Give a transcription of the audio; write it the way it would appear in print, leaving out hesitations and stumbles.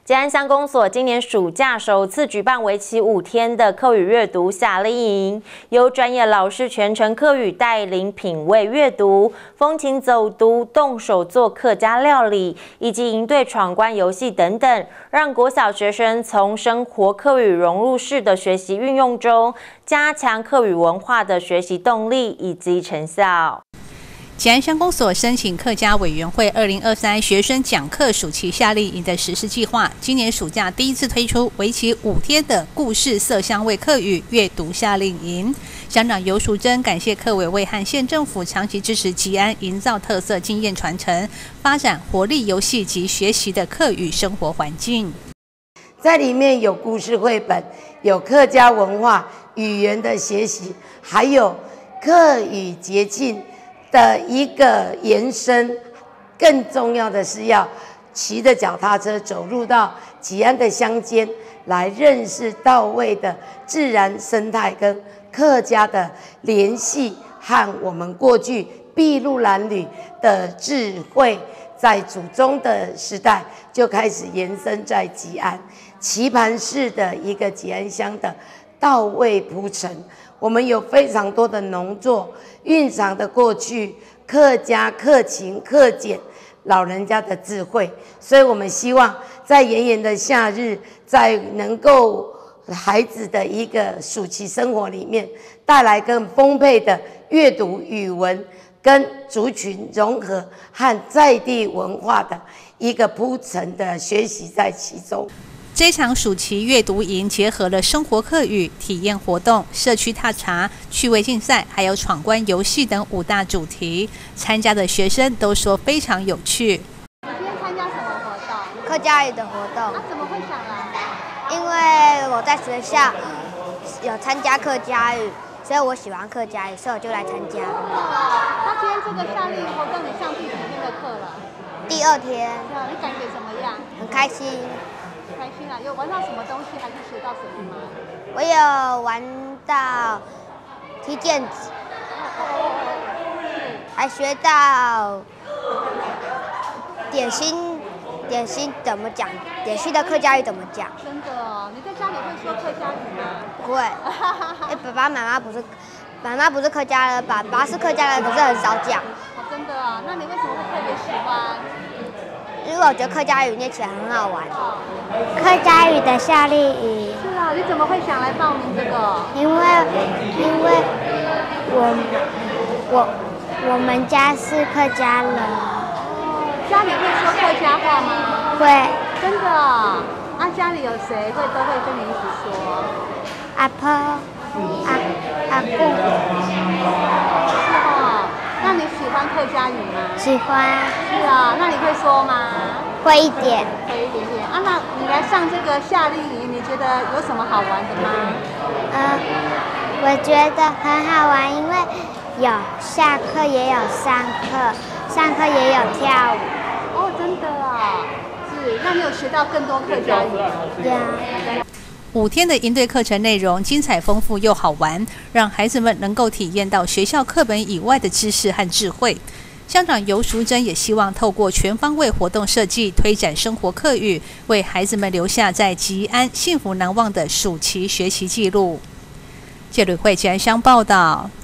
吉安乡公所今年暑假首次举办为期5天的客语阅读夏令营，由专业老师全程客语带领品味阅读、风情走读、动手做客家料理，以及营队闯关游戏等等，让国小学生从生活客语融入式的学习运用中，加强客语文化的学习动力以及成效。 吉安乡公所申请客家委员会2023学生讲课暑期夏令营的实施计划，今年暑假第一次推出为期5天的故事色香味客语阅读夏令营。乡长游淑珍感谢客委会和县政府长期支持吉安营造特色经验传承，发展活力游戏及学习的客语生活环境。 在里面有故事绘本，有客家文化语言的学习，还有客语节庆的一个延伸，更重要的是要骑着脚踏车走入到吉安的乡间，来认识到位的自然生态跟客家的联系，和我们过去筚路蓝缕的智慧，在祖宗的时代就开始延伸在吉安棋盘式的一个吉安乡的到位铺陈。我们有非常多的农作蕴藏的过去客家客情客俭老人家的智慧，所以我们希望在炎炎的夏日，在能够孩子的一个暑期生活里面，带来更丰沛的阅读语文跟族群融合和在地文化的一个铺陈的学习在其中。 这场暑期阅读营结合了生活客语体验活动、社区踏查、趣味竞赛，还有闯关游戏等5大主题。参加的学生都说非常有趣。 今天参加什么活动？ 客家语的活动。 那怎么会想来？ 因为我在学校有参加客家语，所以我喜欢客家语，所以我就来参加。 那今天这个夏令营活动，你上第几天的课了？ 第2天。 你感觉怎么样？ 很开心。 开心啊！有玩到什么东西，还是学到什么吗？ 我有玩到踢毽子，还学到点心怎么讲？点心的客家语怎么讲？ 真的哦！你在家里会说客家语吗？ 不会。爸爸妈妈不是客家人，爸爸是客家人，可是很少讲。 哦，真的啊？那你为什么会特别喜欢？ 因为我觉得客家语念起来很好玩。客家语的夏令营。 是啊，你怎么会想来报名这个？ 因为我们家是客家人。 家里会说客家话吗？ 会。 真的啊？家里有谁都会跟你一起说？ 阿婆、阿公。 是哦。那你喜欢客家语吗？ 喜欢。 是啊，那你会说吗？ 会一点。 会一点点啊。那你来上这个夏令营，你觉得有什么好玩的吗？ 我觉得很好玩，因为有下课也有上课，上课也有跳舞。 哦，真的啊。是，那你有学到更多客家语吗？ 对啊。 5天的营队课程内容精彩丰富又好玩，让孩子们能够体验到学校课本以外的知识和智慧。乡长游淑珍也希望透过全方位活动设计，推展生活客语，为孩子们留下在吉安幸福难忘的暑期学习记录。记者会吉安乡报道。